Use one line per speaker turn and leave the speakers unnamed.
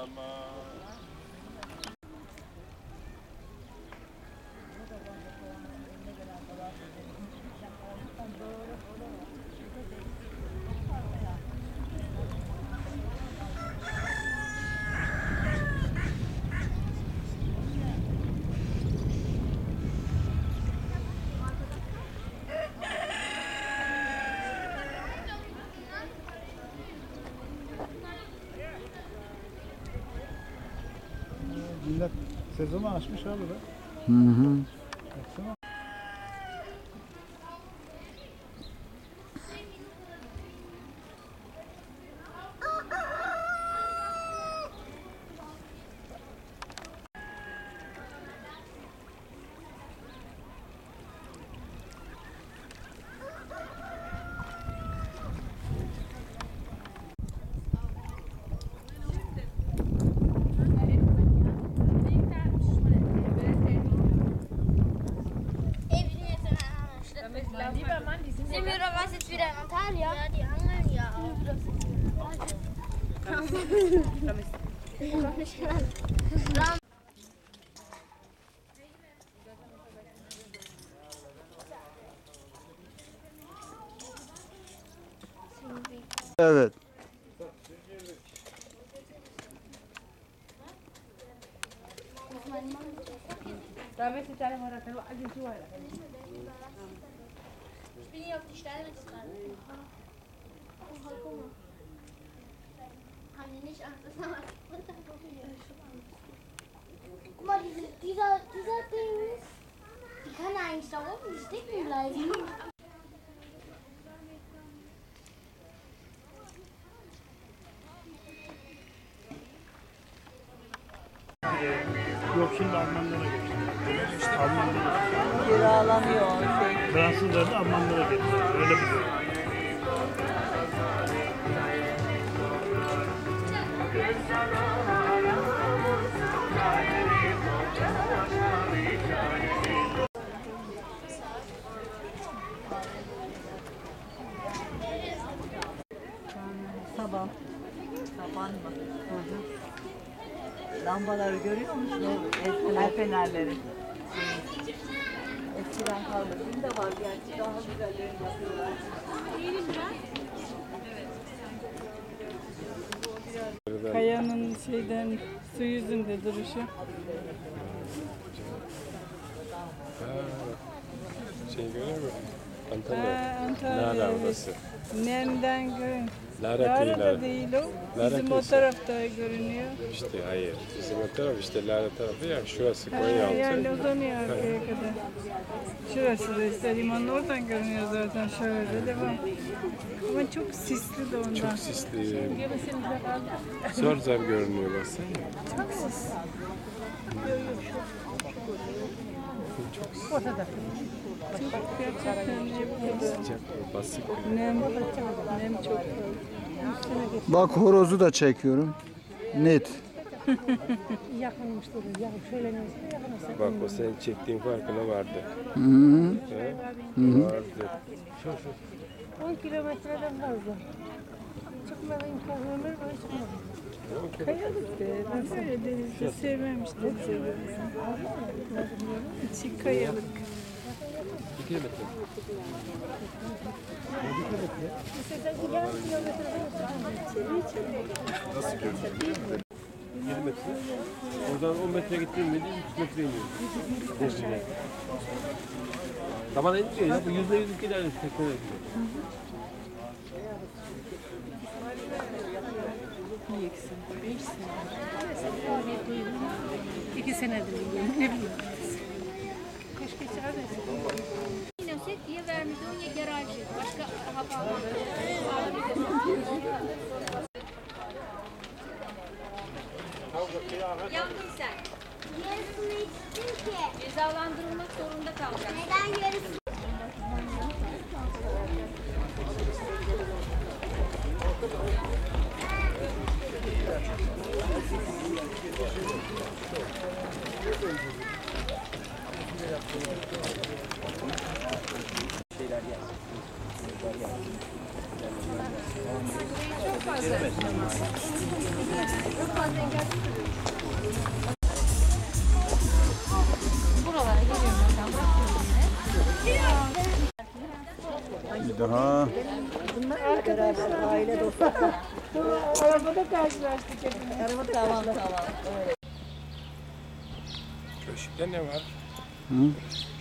Millet sezonu açmış abi be. Baksana.
Sind wir doch was jetzt wieder in Antalya? Ja, die angeln ja auch. Noch nicht genannt.
Evet.
Ich bin hier auf die Stelle gespannt. Oh, guck mal. Haben die nicht Angst, dass man runterkommt? Guck mal, dieser Ding, die kann eigentlich da oben stecken bleiben.
Yok şimdi Almanlara geçti. Almanlara
Kiralanıyor şey.
Fransızlar da Almanlara geçti. Öyle bir şey.
Saban. Saban mı? Lambaları görüyor musun? El fenerleri. Eskiden kaldı. Şimdi de var gerçi. Daha güzellerini yapıyorlar.
Kayanın su yüzünde duruşu.
Şey görüyor musun? Antalya.
Antalya.
Lara orası.
Nemden görün.
Lara
Lara
değil,
da değil o.
Lara
Bizim o
kıyısı.
tarafta görünüyor.
İşte hayır. Bizim o taraf işte Lara tarafı ya. Şurası
Ha,
Konyaaltı.
yani uzanıyor arkaya kadar. Şurası da işte limanın oradan görünüyor zaten. Şöyle devam. Ama çok sisli de ondan.
Çok sisli. Zor zor görünüyor baksana.
Çok sis. Çok gerçekten
Sıcak basık.
nem çok fazla.
Bak horozu da çekiyorum. Net.
Bak o senin çektiğin farkına vardı.
Hı -hı.
He? Vardı.
10 kilometreden fazla. Çıkmadan imkan ömür boyu çıkmadım. Kayalık be. Ben böyle denizde sevmem işte. İçi kayalık.
2 kilometre. Nasıl görünüyor? 7 metre. Oradan 10 metre gittiğim miydi 3 metre iniyor. Derinliğe. Tabana indiriyor ya. Bu %100 2 tane tekne yapıyor.
İki senedir biliyorum. Ne bileyim. Keşke çağırmasın.
Diye vermedi ya garajı. Başka hava. Yandın sen.
Yarısını içtin ki.
Cezalandırılmak zorunda kalacaksın.
Neden yarısı?
Çok fazla.
Buralara geliyorum ben. Bırakıyorum yine.
Bir daha.
Bunlar arkadaşlar. Aile dostu. Arabada karşılaştık hepimiz.
Arabada tamam.
Köşkte ne var?
Hı?